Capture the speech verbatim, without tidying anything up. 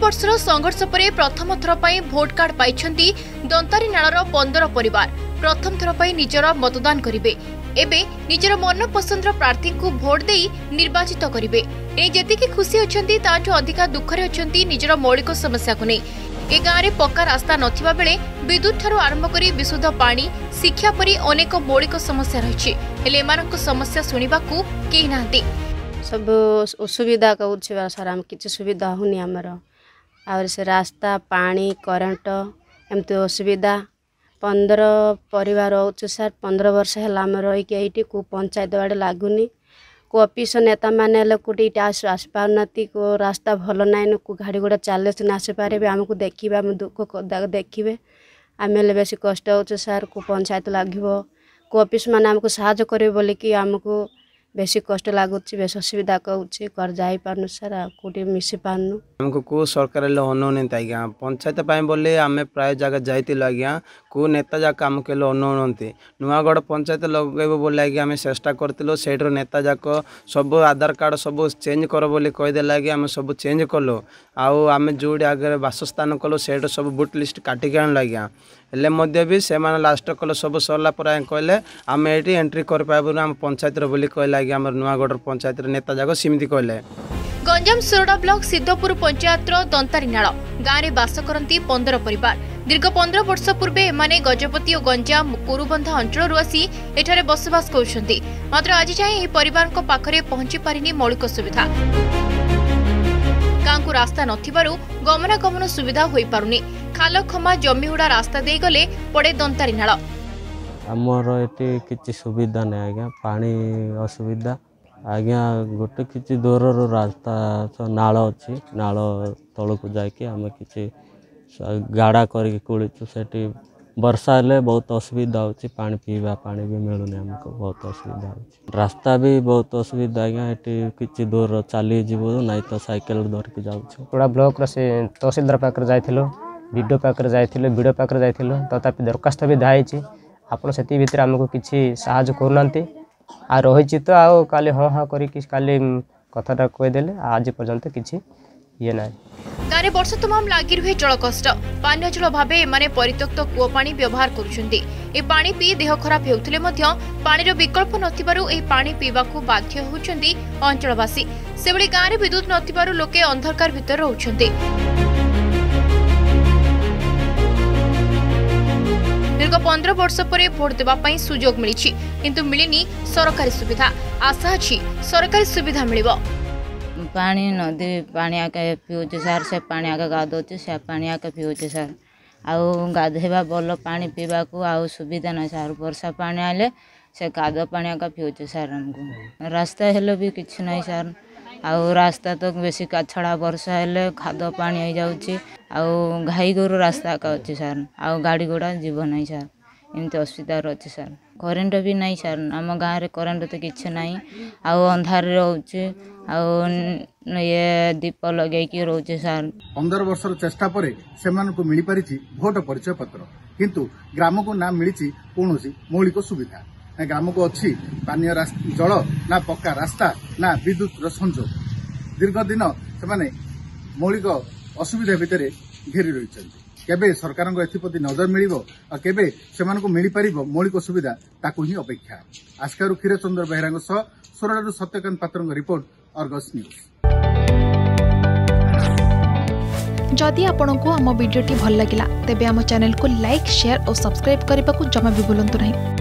वर्षर संघर्ष पर प्रथम थर पर भोट कार्ड पाई दंतारी नालर पंदर परिवार प्रथम थर पर निजर मतदान करेंगे। एबे निजर मन पसंद प्रार्थी को भोट दे निर्वाचित करेंगे। ए जेतिकी खुशी अछंती ताठो अधिका दुखरे अछंती निजर मौलिक समस्या को नहीं। ए गाँव में पक्का रास्ता नथिबा बेले विद्युत ठारू आरंभ करी विशुद्ध पानी शिक्षा परी अनेक मौलिक समस्या रही हेले एमानक समस्या सुनिबाकू केही नांती। सब असुविधा कहूँ सर आम किसी सुविधा होनी आमर आर से रास्ता पानी करेन्ट एमती असुविधा पंद्र परिवार रोचे सर पंद्रह वर्ष है आम रहीकि ये को पंचायत आड़े लगुनि को ऑफिस नेता मैंने कौटे आस पारना को रास्ता भल ना को गाड़ी घोड़ा चले से आसीपारे आमको देखा आम दुख देखिए आम बेस कष्ट हो सर को पंचायत लगे को ऑफिस मैंने आमको साहय करे बोलिकी आमको बेसी कष्ट लगुच बेस असुविधा कहूँ कर जाई पारनु सर कौटे मिसी पारनु हमको को सरकार अनौनी आज्ञा पंचायत बोले आम प्राय जगह जाइल आज्ञा को नेता जाक आमको अनौती नुआगढ़ पंचायत लगे बोले आज्ञा आम चेष्टा करूँ से नेता जाक सब आधार कार्ड सब चेंज कर बोली कहीदेला आज्ञा आम सब चेंज कलु आम जो आगे बासस्थान कलु से सब बुट लिस्ट काटिक आणल आज्ञा हेले मध्य भी से लास्ट कल सब सरला कहले आम ये एंट्री कर पाबुन आम पंचायत बोली कहले आज्ञा आम नुआगढ़ पंचायत नेता जाक सेमती कहले। गंजाम सोरडा ब्लॉक सिद्धपुर पंचायत दंतारी नाल गाँव में बास करती पंदर परिवार दीर्घ पंद्रह वर्ष पूर्व एमाने गजपति और गंजाम कुरुबंधा अंचल आसी एठारे बसवास करुछंती मात्र आज जाए परिवार पाखरे पहुंची पारिनी मौलिक सुविधा गाँव को रास्ता नथिबारु गमनागमन सुविधा होई पारुनी खाल खमा जमीहुड़ा रास्ता दे गले पड़े दंतारी नाल आमर ये किसी सुविधा नहीं आज्ञा पानी असुविधा आज्ञा गोटे किसी दूर रास्ता तो नाल अच्छी नाल तल को जाकि आम कि गाड़ा करूँ से वर्षा हेले बहुत असुविधा होची पानी पीवा पानी भी मिलूनी आमको बहुत असुविधा होची रास्ता भी बहुत असुविधा आज्ञा ये किसी दूर चली जीव ना तो साइकेल धरिक जाऊँ ब्लॉक से तहसीलदार पाखे जाइल विडो पाखे जाइल विडो पाखे जाइल तथापि दरखास्त भी दाई आपड़ से भितर आमको किसी साहय करना आ रही तो आओ काली हाँ हाँ करी कथाटा कहीदेले आज पर्यंत किसी ये ना गाँव में वर्ष तमाम लगी रहे जल कष्ट पानीय जल भाव एमाने परित्यक्त कूଅ पानी व्यवहार करुछंती ए पानी पी देह खराब हेउथिले मध्य पानीर विकल्प नथिबारु ए पानी पीबाकू बाध्य होउछंती अंचलवासी सेबड़ी गाँव में विद्युत नथिबारु लोके अंधकार भितर रहउछंती। दीर्घ पंद्रह वर्ष पर भोट देवाई सुजोग मिली किंतु मिलनी सरकारी सुविधा आशा अच्छी सरकारी सुविधा मिल पानी नदी पानी आके पीऊे सार से पानी आके गाधोचे से पानी आके पीऊे सार आउ गाधेबा भल पानी पीवा को आउ सुविधा ना सार वर्षा पानी आले से गाध पानी आके पीऊे सार हमको रास्ता हेले भी किसी ना सार आउ रास्ता तो बेसी काछड़ा वर्षा हेले खाद पानी हो जाऊँगी आउ घाई गोरु रास्ता का अच्छे सार आउ गाड़ी घोड़ा जीव ना सार एमती असुविधा अच्छे सार करेन्ट भी नहीं सार आम गाँव में करेन्ट तो किसी ना आउ अंधार रोचे ये दीप लगे रोचे सार पंदर वर्ष चेष्टा पर से मिल पारी भोट परिचय पत्र किंतु ग्राम को ना मिली कौन मौलिक सुविधा ना ग्राम को अच्छी पानी जल ना पक्का रास्ता ना विद्युत संजोग दीर्घ दिन से मौलिक असुविधा भितर घेरी रही केबे सरकार एप्रति नजर मिल केबे से मिल पार मौलिक सुविधा ताकू ही अपेक्षा। आस्कारू क्षीरचंद्र बेहरा सोरडारू सत्यकांत पात्र रिपोर्ट अर्गस न्यूज। जदि आपंक आम भिडी भल लगा तेब आम चैनल को लाइक शेयर और सब्सक्राइब करने को जमा भी भूलु नहीं।